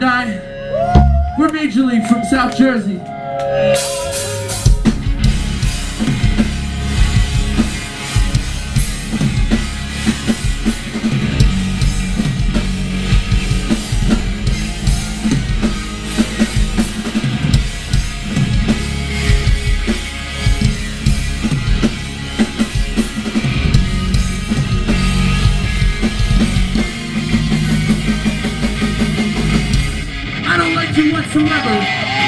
and I, we're Major League from South Jersey. I don't like you whatsoever.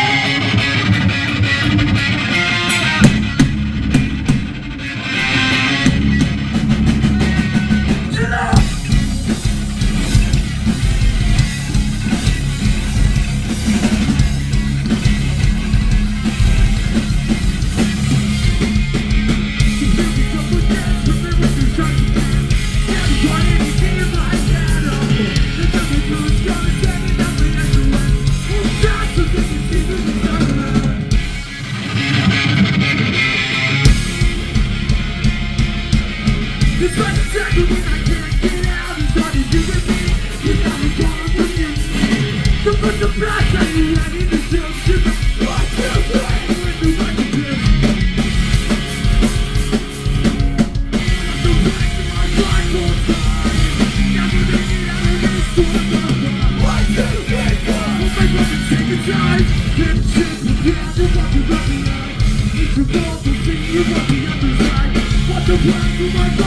It's like a second when I can't get out. It's hard to do with me. You got me calling for you. To put the back on you, I need to show you the what you're playing with me like a bitch. I'm so back to my life all time. Never made it out of this sort of love. Why do you wake up? We'll make love and take a time. Then shit, yeah, you're walking around the night. It's your goal to see you on the other side. What's the plan to my